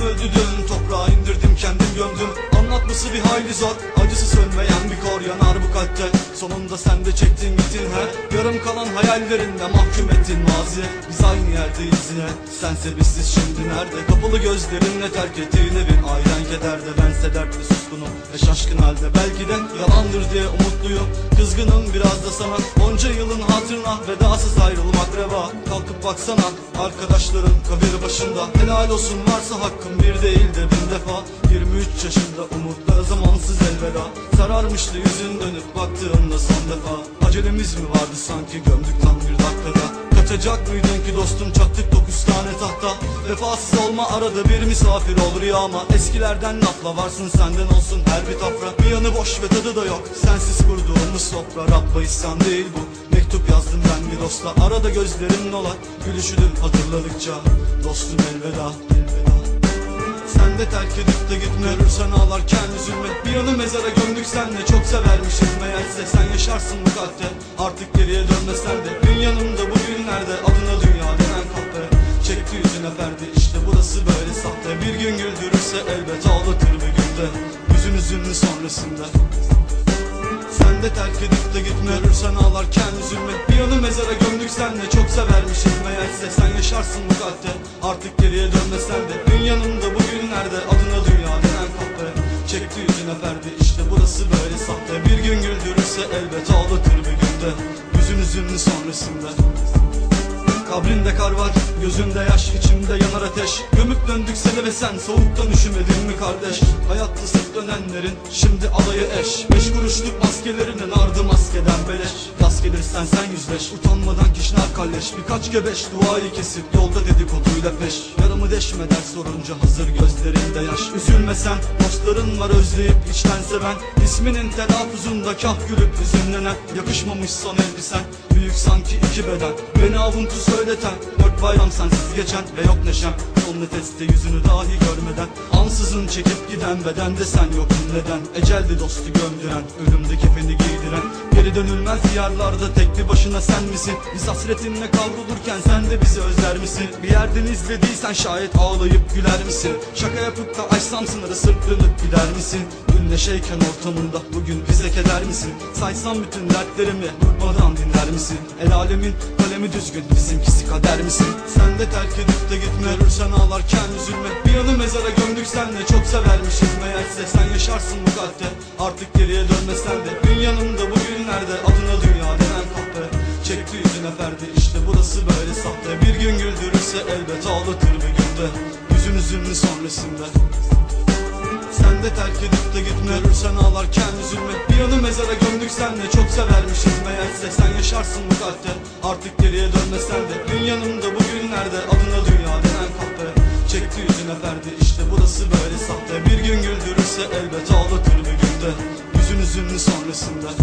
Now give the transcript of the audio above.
öldürdün, toprağa indirdim kendim gömdüm. Anlatması bir hayli zor, acısı sönmeyen bir kor yanar bu kalpte. Sonunda sen de çektin gittin he. Yarım kalan hayallerinle mahkum ettin mazi. Biz aynı yerdeyiz yine, sense bizsiz şimdi nerede? Kapalı gözlerinle terk ettiğin evin, ailen kederde. Bense dertli suskunum ve şaşkın halde. Belki de yalandır diye umutluyum, kızgınım biraz da sana. Onca yılın hatırına vedasız ayrılmak reva. Kalkıp baksana arkadaşların kabir başında. Helal olsun varsa hakkım bir değil de bin defa. 23 yaşında umutlara zamansız elveda. Sararmıştı yüzün dönüp baktığında son defa. Acelemiz mi vardı sanki, gömdük tam bir dakikada. Kaçacak mıydın ki dostum, çaktık 9 tane tahta. Vefasız olma, arada bir misafir ol rüyama. Eskilerden lafla varsın, senden olsun her bir tafra. Bir yanı boş ve tadı da yok, sensiz kurduğumuz sofra. Rabba isyan değil bu, mektup yazdım ben bir dosta. Arada gözlerim dolar, gülüşünü hatırladıkça. Dostum elveda. Sen de terk edip de gitme, ölürsen ağlarken üzülme. Bir yanı mezara gömdük senle, çok severmişiz meğerse. Sen yaşarsın bu kalpte, artık geriye dönmesen de. Gün yanımda bugünlerde, adına dünya denen kahve. Çekti yüzüne ferdi, işte burası böyle sahte. Bir gün güldürürse elbet ağlatır bir günde, yüzün üzünlü sonrasında. Sen de terk edip de gitme, ölürsen ağlarken üzülme. Bir yanı mezara gömdük senle, çok severmişiz meğerse. Sen yaşarsın bu kalpte, artık geriye dönmesen de. Gün yanımda bugünlerde, adına dünya denen kahve. Çekti yüzüne ferdi, işte burası böyle sahte. Bir gün güldürürse elbet ağlatır bir günde, yüzün üzünlü sonrasında. Kabrinde kar var, gözümde yaş, içimde yanar ateş. Gömüp döndük seni ve sen soğuktan üşümedin mi kardeş? Hayatta sık dönenlerin şimdi alayı eş. 5 kuruşluk maskelerinin ardı maskeden beleş. Rast gelirsen sen yüzleş, utanmadan kişner kalleş. Birkaç gebeş duayı kesip yolda dedikoduyla peş. Yaramı deşme ders sorunca hazır gözlerinde yaş. Üzülme sen, dostların var özleyip içten seven. İsminin telaffuzunda kah gülüp hüzünlenen. Yakışmamış son elbisen, büyük sanki iki beden. Beni avuntu söyleten, 4 bayram sensiz geçen ve yok neşem. Son nefeste yüzünü dahi görmeden, ansızın çekip giden bedende sen yoksun neden? Eceldi dostu gömdüren, ölümde kefeni giydiren. Geri dönülmez diyarlarda tek bir başına sen misin? Biz hasretinle kavrulurken sen de bizi özler misin? Bir yerden izlediysen şayet ağlayıp güler misin? Şaka yapıp da aşsam sınırı sırt dönüp gider misin? Dün neşeyken ortamında bugün bize keder misin? Saysam bütün dertlerimi durmadan dinler misin? El alemin kalemi düzgün, bizimkisi kader misin? Sen de terk edip de gitme, ölürsen ağlarken üzülme. Bir yanı mezara gömdük senle, çok severmişiz meğerse. Sen yaşarsın bu kalpte, artık geriye dönmesen de. Gün yanımda bugünlerde, adına dünya denen kahve. Çekti yüzüne ferdi, işte burası böyle sahte. Bir gün güldürürse elbet ağlatır bir günde, yüzün üzünlü sonrasında. Sen de terk edip de gitme, ölürsen ağlarken üzülme. Bir yanı mezara gömdük senle, çok severmişiz meğerse. Sen yaşarsın bu kalpte, artık geriye dönmesen de. Gün yanımda bugünlerde, adına dünya denen kahve. Çekti yüzüne ferdi, işte burası böyle sahte. Bir gün güldürürse elbet ağlatır bir günde, yüzün üzünlü sonrasında.